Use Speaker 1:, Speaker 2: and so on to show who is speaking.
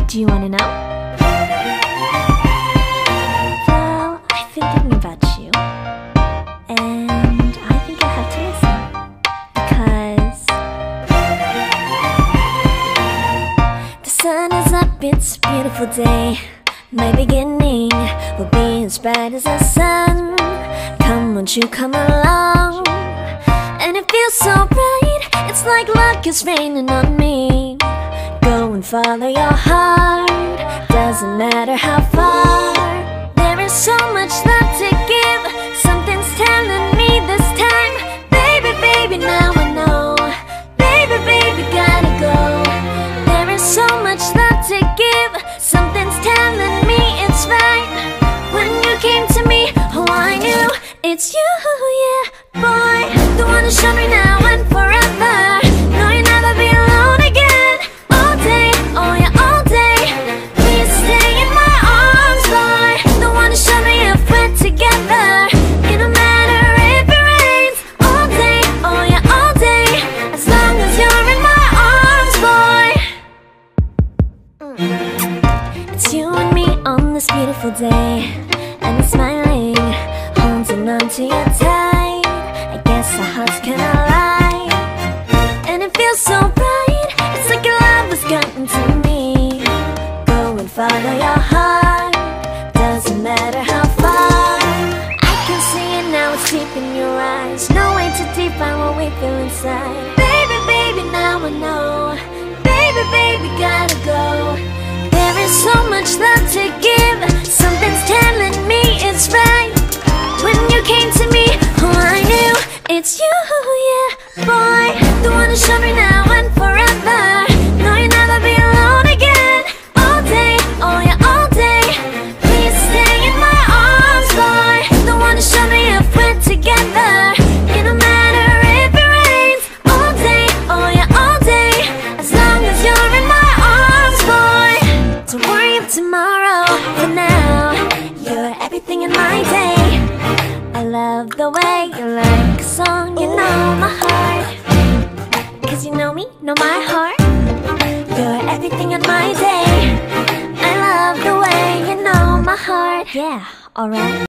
Speaker 1: Do you wanna know? Well, I've been thinking about you, and I think I have to listen, because the sun is up, it's a beautiful day. My beginning will be as bright as the sun. Come, won't you come along? And it feels so bright, it's like luck is raining on me. Go and follow your heart, doesn't matter how far. There is so much love to give, something's telling me this time. Baby, baby, now I know. Baby, baby, gotta go. There is so much love to give, something's telling me it's right. When you came to me, oh, I knew it's you, yeah, boy. The one who showed me now and forever. No, you'll never be alone again. All day, oh yeah, all day. Please stay in my arms, boy. The one who showed me if we're together. It don't matter if it rains. All day, oh yeah, all day. As long as you're in my arms, boy. It's you and me on this beautiful day, and I'm smiling, holding on to you tight. I guess our hearts cannot lie, and it feels so bright. It's like your love has gotten to me. Go and follow your heart, doesn't matter how far. I can see it now, it's deep in your eyes. No way to define what we feel inside. Baby, baby, now I know. Baby, baby, gotta go. There is so much love to give, something's telling me it's right. When you came to me, oh, I knew it's you, yeah, boy. The one who showed me now and forever. No, you'll never be alone again. All day, oh yeah, all day. Please stay in my arms, boy. The one who showed me if we're together. It don't matter if it rains. All day, oh yeah, all day. As long as you're in my arms, boy. Don't worry of tomorrow, for now you're everything in my day. I love the way you like a song, you know my heart. Cause you know me, know my heart. You're everything in my day. I love the way you know my heart. Yeah, alright.